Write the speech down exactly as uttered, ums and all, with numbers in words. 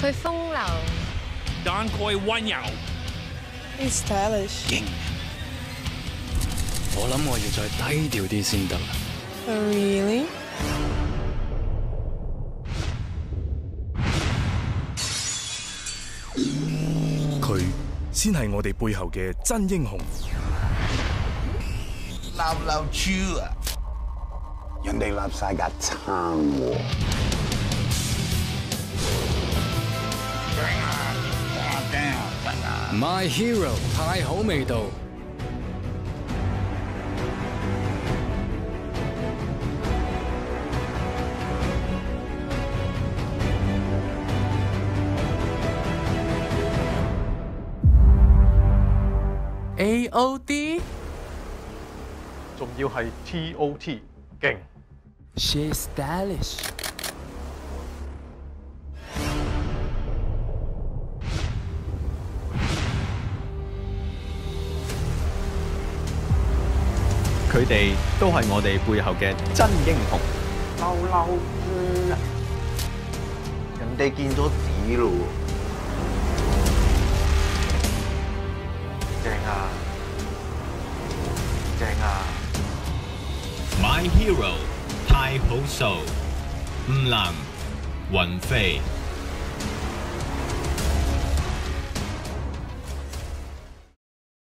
佢風流， 但佢溫柔。 He's stylish。 勁。我諗我要再低調啲先得啦。 Really？ 佢先係我哋背後嘅真英雄。 鬧鬧豬啊！人哋立晒架撐喎。 My Hero 太好味道。 A O D， 仲要係 T O T， 勁。 She's stylish。 佢哋都係我哋背後嘅真英雄。 嬲嬲豬啊！人哋見咗紙咯喎。正啊！正啊 ！My Hero 太好數，吳林、雲飛。